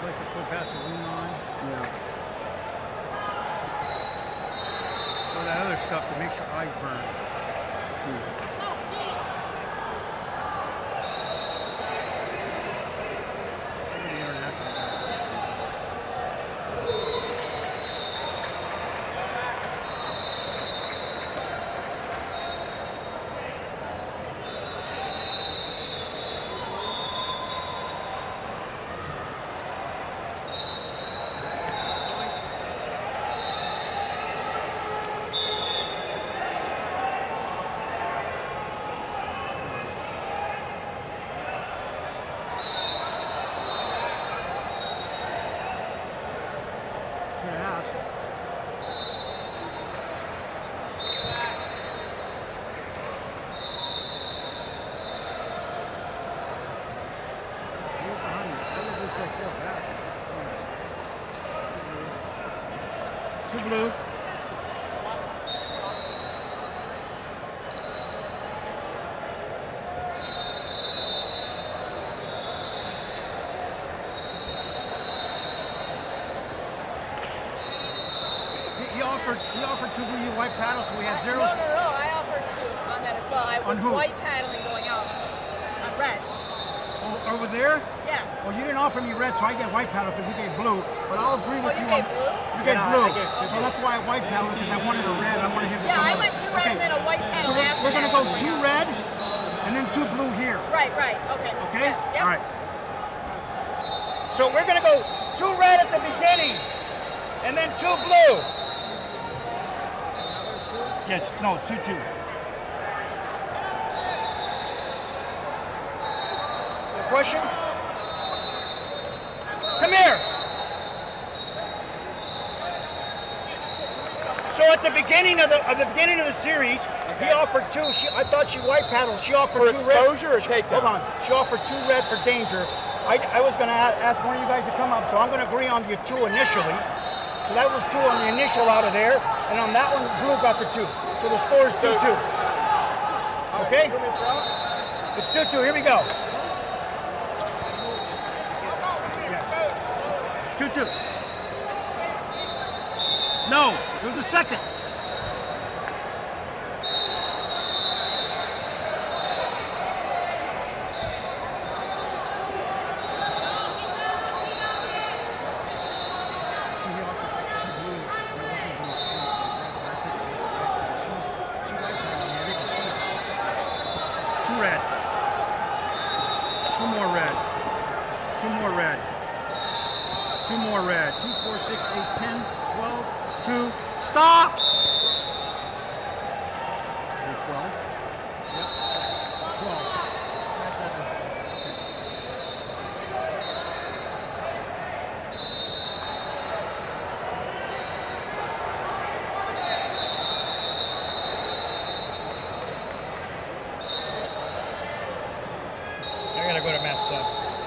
like to put Vaseline on. Yeah. Or that other stuff that makes your eyes burn. Some of the international guys. Two blue. He offered two blue white paddles, so we had zeros. No, I offered two on that as well. I was white paddling going out on red. Oh, over there? Yes. Well, you didn't offer me red, so I get white paddle because you gave blue. But I'll agree with you. You gave blue? You gave blue. So that's why I white paddle because I wanted a red. I wanted him to come I went two red and then a white paddle. So we're going to go two red and then two blue here. Right. Okay. Okay? Yes. Yep. All right. So we're going to go two red at the beginning and then two blue. Yes, no, 2-2. Question? Come here. So at the beginning of the series, he offered two. I thought she white paddled. She offered for two exposure red. or takedown? Hold on. She offered two red for danger. I was going to ask one of you guys to come up, so I'm going to agree on the two initially. So that was two on the initial out of there, and on that one, blue got the two. So the score is 2-2. Okay? It's 2-2. Here we go. Yes. 2-2. No, it was the second. Red. Two more red. Two more red. Two more red. 2, 4, 6, 8, 10, 12, 2. Stop! 12. Yep. 12. That's 7. I gotta go to Mass 7.